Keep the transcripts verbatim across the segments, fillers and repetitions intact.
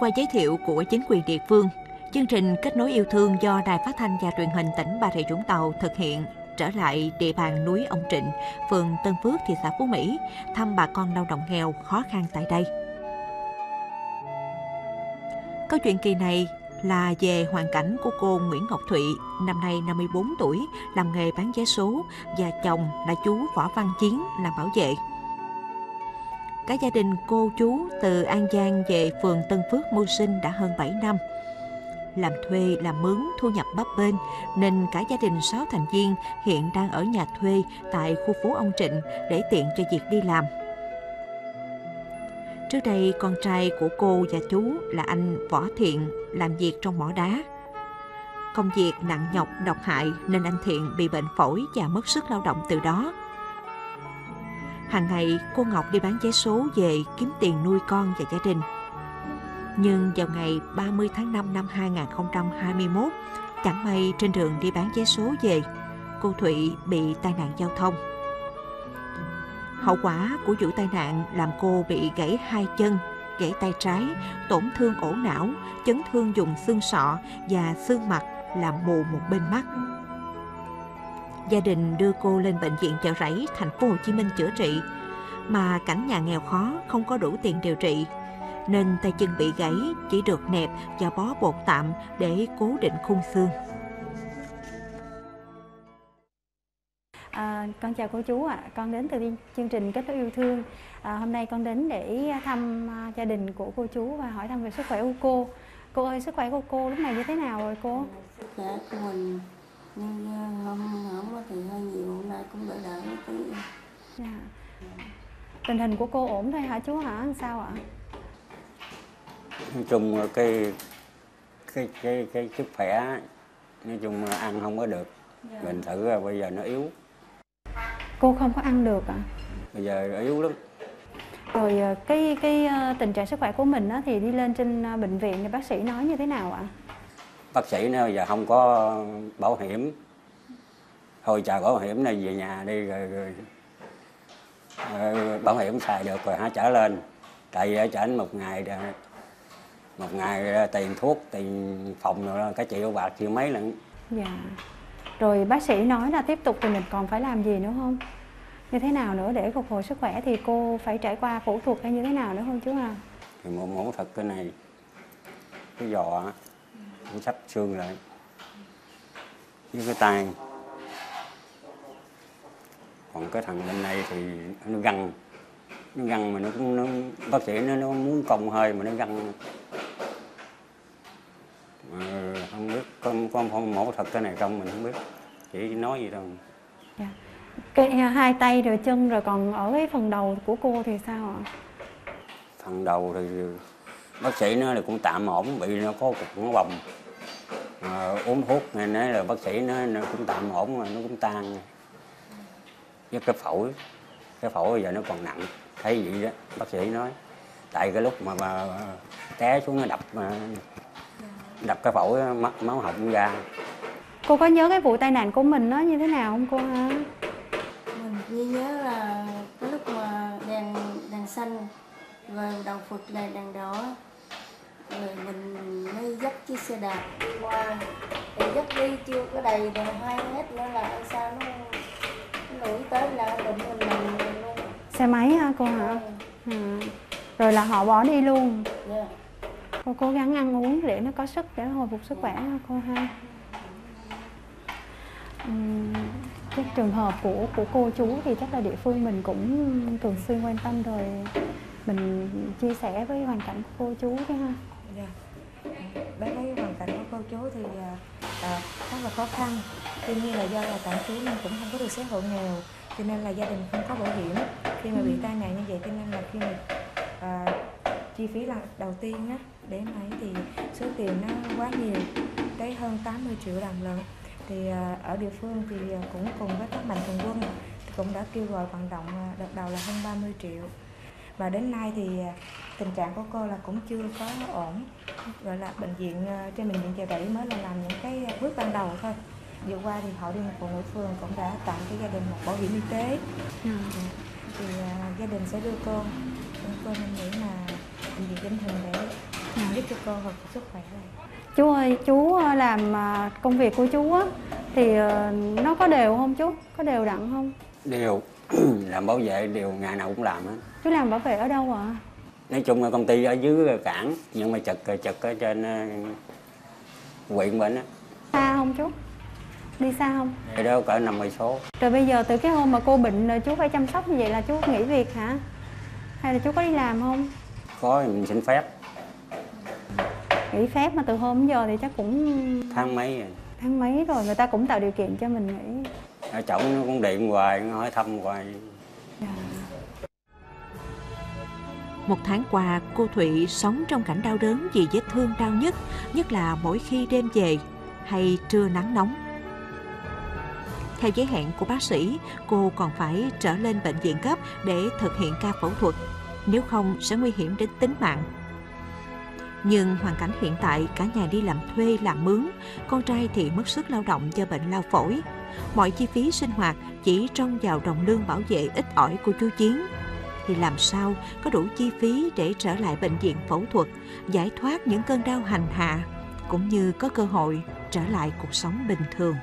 Qua giới thiệu của chính quyền địa phương, chương trình Kết nối yêu thương do Đài Phát thanh và Truyền hình tỉnh Bà Rịa Vũng Tàu thực hiện trở lại địa bàn núi Ông Trịnh, phường Tân Phước, thị xã Phú Mỹ, thăm bà con lao động nghèo khó khăn tại đây. Câu chuyện kỳ này là về hoàn cảnh của cô Nguyễn Ngọc Thụy, năm nay năm mươi bốn tuổi, làm nghề bán vé số, và chồng là chú Võ Văn Chiến làm bảo vệ. Cả gia đình cô chú từ An Giang về phường Tân Phước mưu sinh đã hơn bảy năm. Làm thuê, làm mướn, thu nhập bấp bênh, nên cả gia đình sáu thành viên hiện đang ở nhà thuê tại khu phố Ông Trịnh để tiện cho việc đi làm. Trước đây, con trai của cô và chú là anh Võ Thiện làm việc trong mỏ đá. Công việc nặng nhọc, độc hại nên anh Thiện bị bệnh phổi và mất sức lao động từ đó. Hàng ngày, cô Ngọc đi bán vé số về kiếm tiền nuôi con và gia đình. Nhưng vào ngày ba mươi tháng năm năm hai nghìn không trăm hai mươi mốt, chẳng may trên đường đi bán vé số về, cô Thụy bị tai nạn giao thông. Hậu quả của vụ tai nạn làm cô bị gãy hai chân, gãy tay trái, tổn thương ổ não, chấn thương vùng xương sọ và xương mặt, làm mù một bên mắt. Gia đình đưa cô lên bệnh viện Chợ Rẫy, thành phố Hồ Chí Minh chữa trị, mà cảnh nhà nghèo khó không có đủ tiền điều trị, nên tay chân bị gãy chỉ được nẹp và bó bột tạm để cố định khung xương. À, con chào cô chú ạ, à. Con đến từ chương trình Kết nối yêu thương. À, hôm nay con đến để thăm uh, gia đình của cô chú và hỏi thăm về sức khỏe của cô. Cô ơi, sức khỏe của cô lúc này như thế nào rồi cô? Sức khỏe của mình nhưng không không thì hơi nhiều, hôm nay cũng đỡ đỡ một tí. Dạ. Tình hình của cô ổn thôi hả chú hả? Sao ạ? Nói chung cái cái cái cái sức khỏe nói chung ăn không có được. Dạ. Mình thử rồi bây giờ nó yếu. Cô không có ăn được ạ? À? Bây giờ yếu lắm. Rồi cái cái tình trạng sức khỏe của mình á, thì đi lên trên bệnh viện thì bác sĩ nói như thế nào ạ? Bác sĩ nói giờ không có bảo hiểm, thôi chờ bảo hiểm này về nhà đi rồi, rồi bảo hiểm xài được rồi hả trở lên. Tại vì ở trển một ngày một ngày tiền thuốc, tiền phòng rồi cả triệu bạc, triệu mấy lần. Dạ. Rồi bác sĩ nói là tiếp tục thì mình còn phải làm gì nữa không? Như thế nào nữa để phục hồi sức khỏe thì cô phải trải qua phẫu thuật hay như thế nào nữa không chú à? Thì một mẫu thuật cái này, cái giò nó sắp xương lại, với cái tay. Còn cái thằng bên này thì nó găng, nó găng mà nó cũng nó, bác sĩ nó, nó muốn cong hơi mà nó găng. Mà không biết con con không mẫu thuật cái này không mình không biết, chỉ nói gì đâu. Dạ. Cái hai tay rồi chân rồi còn ở cái phần đầu của cô thì sao ạ? Phần đầu thì bác sĩ nói là cũng tạm ổn, bị nó có cục nó bầm. À, uống thuốc này nói là bác sĩ nói nó cũng tạm ổn mà nó cũng tan. Với cái phổi, cái phổi bây giờ nó còn nặng, thấy vậy đó bác sĩ nói. Tại cái lúc mà bà té xuống nó đập mà đập cái phổi mất máu họng ra. Cô có nhớ cái vụ tai nạn của mình nó như thế nào không cô hả? Mình chỉ nhớ là cái lúc mà đèn đèn xanh và đầu Phật là đèn đỏ, rồi mình mới dắt chiếc xe đạp qua, thì dắt đi chưa có đầy rồi hai mét nữa là sao nó nó nổi tới là đụng mình mình luôn. Xe máy hả cô hả? Ừ. À. Rồi là họ bỏ đi luôn. Yeah. Cô cố gắng ăn uống để nó có sức để hồi phục sức khỏe ha cô ha. Uhm, cái trường hợp của của cô chú thì chắc là địa phương mình cũng thường xuyên quan tâm rồi, mình chia sẻ với hoàn cảnh của cô chú chứ ha. Dạ. Bé thấy hoàn cảnh của cô chú thì à, rất là khó khăn. Tuy nhiên là do là tạm trú nên cũng không có được xếp hộ nghèo, cho nên là gia đình không có bảo hiểm. Khi mà bị tai nạn như vậy cho nên là khi mà à, chi phí là đầu tiên á để máy thì số tiền nó quá nhiều, tới hơn tám mươi triệu đồng lần. Thì à, ở địa phương thì cũng cùng với các mạnh thường quân thì cũng đã kêu gọi vận động đợt đầu là hơn ba mươi triệu. Và đến nay thì tình trạng của cô là cũng chưa có ổn, gọi là bệnh viện trên bệnh viện Chợ Rẫy mới là làm những cái bước ban đầu thôi. Vừa qua thì Hội Liên hiệp Phụ nữ phường cũng đã tặng cho gia đình một bảo hiểm y tế. Ừ. Thì uh, gia đình sẽ đưa cô, cô nên nghĩ là bệnh viện Vĩnh Hưng để giúp cho cô hồi phục sức khỏe này. Chú ơi, chú làm công việc của chú á thì nó có đều không chú? Có đều đặn không? Đều. Làm bảo vệ đều ngày nào cũng làm á. Chú làm bảo vệ ở đâu ạ? À? Nói chung là công ty ở dưới cảng, nhưng mà chật chật ở trên huyện mình á. Xa không chú? Đi xa không? Ở đó cỡ năm cây số. Rồi bây giờ từ cái hôm mà cô bệnh rồi chú phải chăm sóc như vậy là chú nghỉ việc hả? Hay là chú có đi làm không? Có, mình xin phép. Nghỉ phép mà từ hôm đến giờ thì chắc cũng... Tháng mấy rồi. Tháng mấy rồi, người ta cũng tạo điều kiện cho mình nghỉ. Ở chổng nó cũng điện hoài, nó hỏi thăm hoài. Dạ. Một tháng qua, cô Thụy sống trong cảnh đau đớn vì vết thương đau nhất, nhất là mỗi khi đêm về hay trưa nắng nóng. Theo giới hẹn của bác sĩ, cô còn phải trở lên bệnh viện cấp để thực hiện ca phẫu thuật, nếu không sẽ nguy hiểm đến tính mạng. Nhưng hoàn cảnh hiện tại, cả nhà đi làm thuê, làm mướn, con trai thì mất sức lao động do bệnh lao phổi. Mọi chi phí sinh hoạt chỉ trông vào đồng lương bảo vệ ít ỏi của chú Chiến. Thì làm sao có đủ chi phí để trở lại bệnh viện phẫu thuật, giải thoát những cơn đau hành hạ, cũng như có cơ hội trở lại cuộc sống bình thường.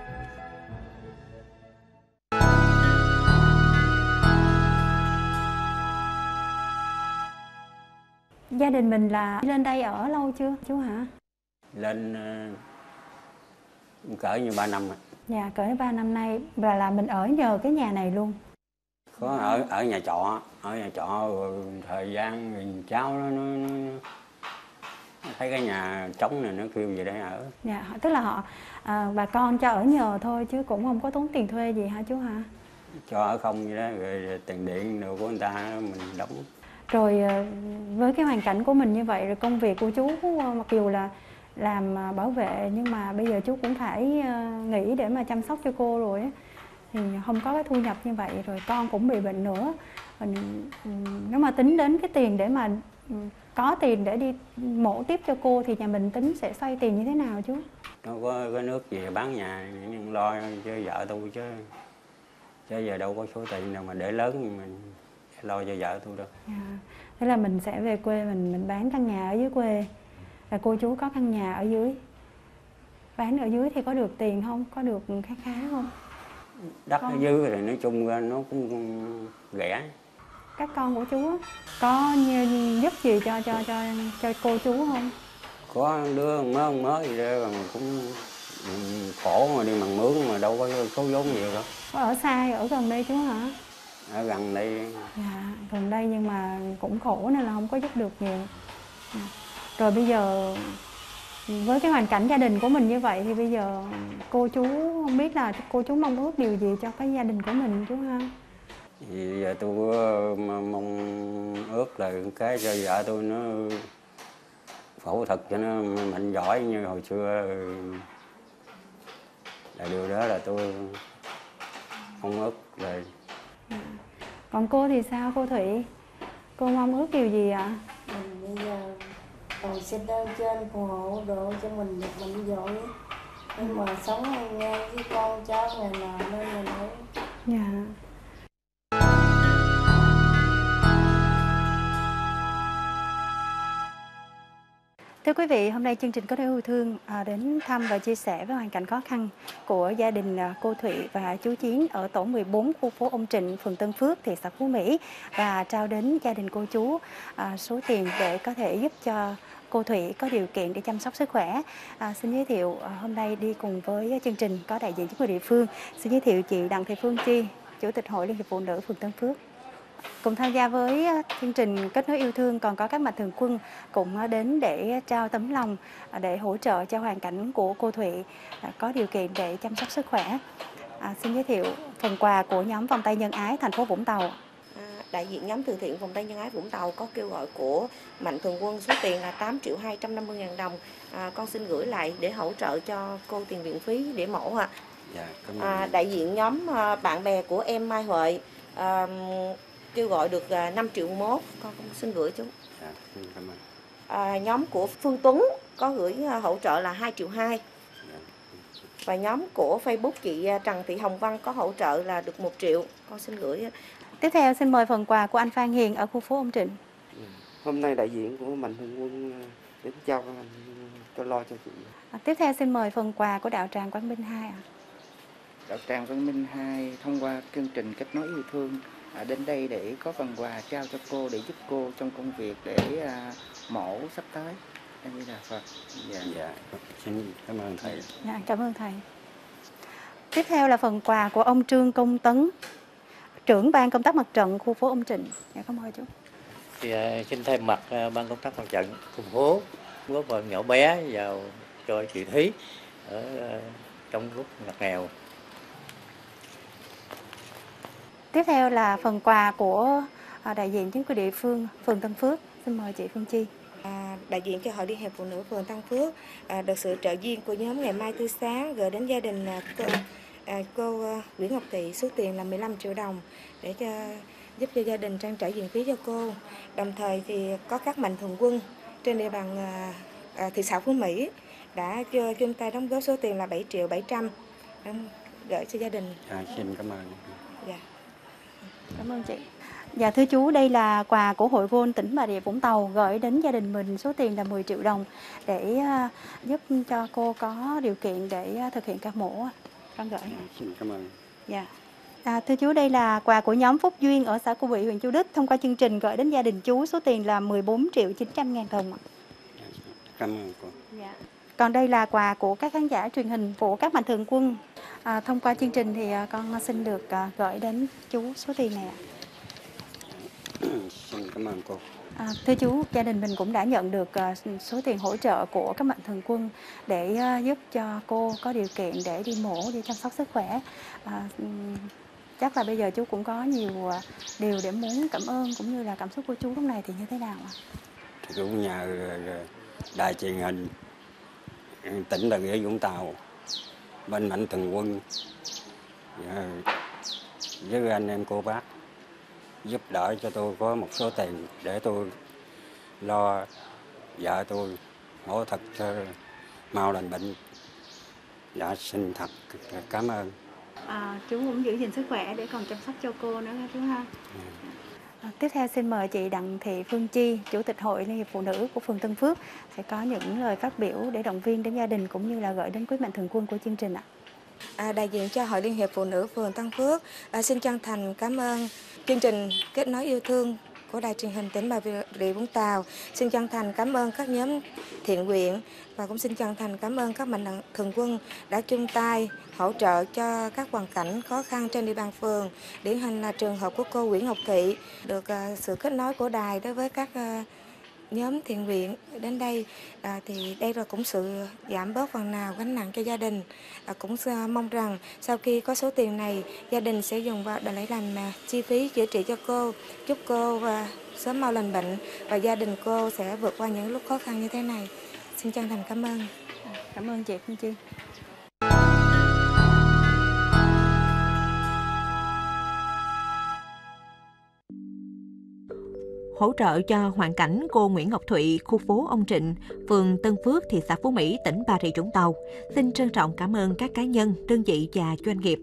Gia đình mình là lên đây ở lâu chưa chú hả? Lên uh, cỡ như ba năm rồi. Dạ, cỡ như ba năm nay. Và là mình ở nhờ cái nhà này luôn. Có ở ở nhà trọ, ở nhà trọ rồi thời gian rồi cháu nó, nó, nó, nó thấy cái nhà trống này nó kêu về đây ở. Dạ, tức là họ à, bà con cho ở nhờ thôi chứ cũng không có tốn tiền thuê gì hả chú hả? Cho ở không vậy đó, rồi tiền điện đồ của người ta mình đóng. Rồi với cái hoàn cảnh của mình như vậy, rồi công việc của chú mặc dù là làm bảo vệ nhưng mà bây giờ chú cũng phải nghỉ để mà chăm sóc cho cô rồi á, thì không có cái thu nhập như vậy, rồi con cũng bị bệnh nữa. Mình nếu mà tính đến cái tiền để mà có tiền để đi mổ tiếp cho cô thì nhà mình tính sẽ xoay tiền như thế nào chú? Nó có cái nước về bán nhà nhưng lo cho vợ tôi chứ chứ giờ đâu có số tiền nào mà để lớn mình lo cho vợ tôi đâu. À, thế là mình sẽ về quê mình mình bán căn nhà ở dưới quê. Là cô chú có căn nhà ở dưới. Bán ở dưới thì có được tiền không? Có được khá khá không? Đất con... ở dưới thì nói chung ra nó cũng rẻ. Các con của chú có giúp gì cho cho cho cho cô chú không? Có đứa mới mới gì đó mà cũng khổ mà đi bằng mướn mà đâu có số vốn nhiều đâu. Có ở xa ở gần đây chú hả? Ở gần đây. Dạ, gần đây nhưng mà cũng khổ nên là không có giúp được nhiều. Rồi bây giờ với cái hoàn cảnh gia đình của mình như vậy thì bây giờ cô chú không biết là cô chú mong ước điều gì cho cái gia đình của mình chú ha? Thì giờ tôi mong ước là cái cho vợ tôi nó phẫu thuật cho nó mạnh giỏi như hồi xưa, là điều đó là tôi mong ước rồi. À. Còn cô thì sao cô Thụy? Cô mong ước điều gì ạ? À, bây giờ cầu xin ơn trên phù hộ độ cho mình được mạnh giỏi, nhưng mà sống ngang với con cháu ngày nào nên mình phải. Dạ. Thưa quý vị, hôm nay chương trình Có Đôi Yêu Thương đến thăm và chia sẻ với hoàn cảnh khó khăn của gia đình cô Thụy và chú Chiến ở tổ mười bốn khu phố Ông Trịnh, phường Tân Phước, thị xã Phú Mỹ, và trao đến gia đình cô chú số tiền để có thể giúp cho cô Thụy có điều kiện để chăm sóc sức khỏe. À, xin giới thiệu hôm nay đi cùng với chương trình có đại diện chính quyền địa phương. Xin giới thiệu chị Đặng Thị Phương Chi, Chủ tịch Hội Liên hiệp Phụ nữ phường Tân Phước. Cùng tham gia với chương trình Kết nối yêu thương còn có các mạnh thường quân cũng đến để trao tấm lòng để hỗ trợ cho hoàn cảnh của cô Thụy có điều kiện để chăm sóc sức khỏe. À, xin giới thiệu phần quà của nhóm Vòng tay nhân ái thành phố Vũng Tàu. À, đại diện nhóm từ thiện Vòng tay nhân ái Vũng Tàu có kêu gọi của mạnh thường quân số tiền là tám triệu hai trăm năm mươi ngàn đồng. À, con xin gửi lại để hỗ trợ cho cô tiền viện phí để mổ ạ. Dạ, à, đại diện nhóm bạn bè của em Mai Huệ à, kêu gọi được năm triệu mốt, con cũng xin gửi chú. Dạ, cảm ơn. À, nhóm của Phương Tuấn có gửi hỗ trợ là hai triệu hai. Dạ. Và nhóm của Facebook chị Trần Thị Hồng Văn có hỗ trợ là được một triệu, con xin gửi. Tiếp theo xin mời phần quà của anh Phan Hiền ở khu phố Ông Trịnh. Hôm nay đại diện của mạnh thường quân đến cho cho lo cho chị. À, tiếp theo xin mời phần quà của đạo tràng Quang Minh hai ạ. Đạo tràng Quang Minh hai thông qua chương trình kết nối yêu thương à, đến đây để có phần quà trao cho cô để giúp cô trong công việc để à, mổ sắp tới. Em như là Phật. Dạ. Dạ, xin cảm ơn thầy. Dạ, cảm ơn thầy. Tiếp theo là phần quà của ông Trương Công Tấn, trưởng ban công tác mặt trận khu phố Ông Trịnh. Dạ, cảm ơn chú. Thì, uh, xin thay mặt uh, ban công tác mặt trận khu phố góp phần nhỏ bé vào cho chị Thúy ở uh, trong lúc ngặt nghèo. Tiếp theo là phần quà của uh, đại diện chính quyền địa phương phường Tân Phước. Xin mời chị Phương Chi. À, đại diện cho Hội Liên hiệp Phụ nữ phường Tân Phước à, được sự trợ duyên của nhóm Ngày Mai Tươi Sáng gửi đến gia đình à, cô, à, cô à, Nguyễn Ngọc Thị số tiền là mười lăm triệu đồng để cho giúp cho gia đình trang trải viện phí cho cô. Đồng thời thì có các mạnh thường quân trên địa bàn à, à, thị xã Phú Mỹ đã cho chung tay đóng góp số tiền là bảy triệu bảy trăm gửi cho gia đình. À, xin cảm ơn. Dạ. Cảm ơn chị. Dạ thưa chú, đây là quà của Hội Gôn tỉnh Bà Rịa Vũng Tàu gửi đến gia đình mình số tiền là mười triệu đồng để uh, giúp cho cô có điều kiện để uh, thực hiện ca mổ. Con gửi. À, xin cảm ơn. Dạ. À, thưa chú, đây là quà của nhóm Phúc Duyên ở xã Cô Vị, huyện Châu Đức thông qua chương trình gửi đến gia đình chú số tiền là mười bốn triệu chín trăm ngàn đồng. À, cảm ơn cô. Dạ. Còn đây là quà của các khán giả truyền hình của các mạnh thường quân. À, thông qua chương trình thì uh, con xin được uh, gửi đến chú số tiền này ạ. Xin cảm ơn cô. À, thưa chú, gia đình mình cũng đã nhận được uh, số tiền hỗ trợ của các mạnh thường quân để uh, giúp cho cô có điều kiện để đi mổ, đi chăm sóc sức khỏe. À, um, chắc là bây giờ chú cũng có nhiều uh, điều để muốn cảm ơn cũng như là cảm xúc của chú lúc này thì như thế nào ạ? Thì cũng nhờ đài truyền hình tỉnh Bà Rịa Vũng Tàu, bên mạnh thường quân với anh em cô bác giúp đỡ cho tôi có một số tiền để tôi lo vợ tôi mổ thật mau lành bệnh. Dạ xin thật cảm ơn. À, chú cũng giữ gìn sức khỏe để còn chăm sóc cho cô nữa chú ha. À, tiếp theo xin mời chị Đặng Thị Phương Chi, Chủ tịch Hội Liên hiệp Phụ nữ của phường Tân Phước sẽ có những lời phát biểu để động viên đến gia đình cũng như là gửi đến quý mạnh thường quân của chương trình ạ. À, đại diện cho Hội Liên hiệp Phụ nữ phường Tân Phước à, xin chân thành cảm ơn chương trình Kết nối yêu thương của đài truyền hình tỉnh Bà Rịa Vũng Tàu. Xin chân thành cảm ơn các nhóm thiện nguyện và cũng xin chân thành cảm ơn các mạnh thường quân đã chung tay hỗ trợ cho các hoàn cảnh khó khăn trên địa bàn phường. Điển hình là trường hợp của cô Nguyễn Ngọc Thị được uh, sự kết nối của đài đối với các uh, nhóm thiện nguyện đến đây à, thì đây là cũng sự giảm bớt phần nào gánh nặng cho gia đình. À, cũng mong rằng sau khi có số tiền này gia đình sẽ dùng vào để lấy làm chi phí chữa trị cho cô, chúc cô và sớm mau lành bệnh và gia đình cô sẽ vượt qua những lúc khó khăn như thế này. Xin chân thành cảm ơn. Cảm ơn chị Phương Chi. Hỗ trợ cho hoàn cảnh cô Nguyễn Ngọc Thụy, khu phố Ông Trịnh, phường Tân Phước, thị xã Phú Mỹ, tỉnh Bà Rịa Vũng Tàu. Xin trân trọng cảm ơn các cá nhân, đơn vị và doanh nghiệp.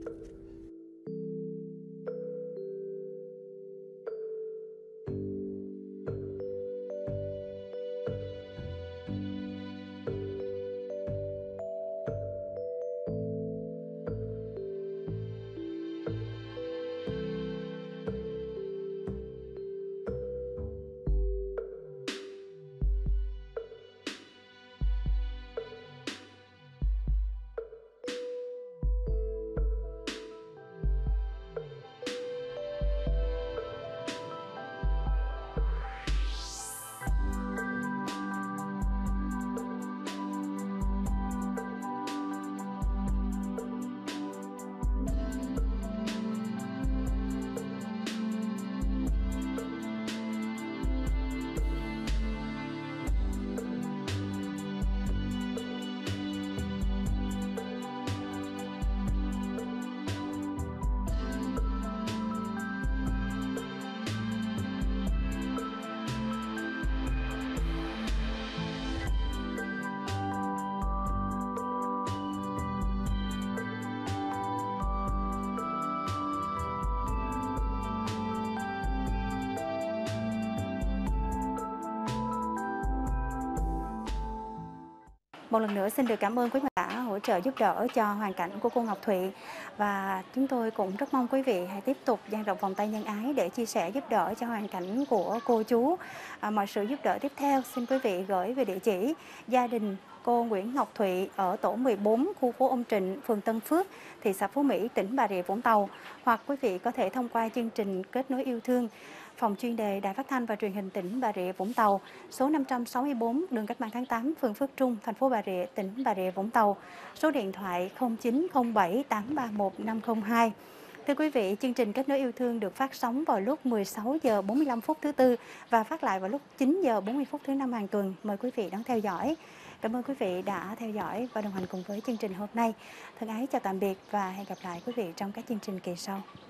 Một lần nữa xin được cảm ơn quý vị đã hỗ trợ giúp đỡ cho hoàn cảnh của cô Ngọc Thụy, và chúng tôi cũng rất mong quý vị hãy tiếp tục dang rộng vòng tay nhân ái để chia sẻ giúp đỡ cho hoàn cảnh của cô chú. À, mọi sự giúp đỡ tiếp theo xin quý vị gửi về địa chỉ gia đình cô Nguyễn Ngọc Thụy ở tổ mười bốn, khu phố Ông Trịnh, phường Tân Phước, thị xã Phú Mỹ, tỉnh Bà Rịa Vũng Tàu. Hoặc quý vị có thể thông qua chương trình Kết nối yêu thương, phòng chuyên đề Đài Phát thanh và Truyền hình tỉnh Bà Rịa Vũng Tàu, số năm trăm sáu mươi bốn đường Cách mạng tháng tám, phường Phước Trung, thành phố Bà Rịa, tỉnh Bà Rịa Vũng Tàu, số điện thoại không chín không bảy tám ba một năm không hai. Thưa quý vị, chương trình Kết nối yêu thương được phát sóng vào lúc mười sáu giờ bốn mươi lăm phút thứ Tư và phát lại vào lúc chín giờ bốn mươi phút thứ Năm hàng tuần. Mời quý vị đón theo dõi. Cảm ơn quý vị đã theo dõi và đồng hành cùng với chương trình hôm nay. Thân ái chào tạm biệt và hẹn gặp lại quý vị trong các chương trình kỳ sau.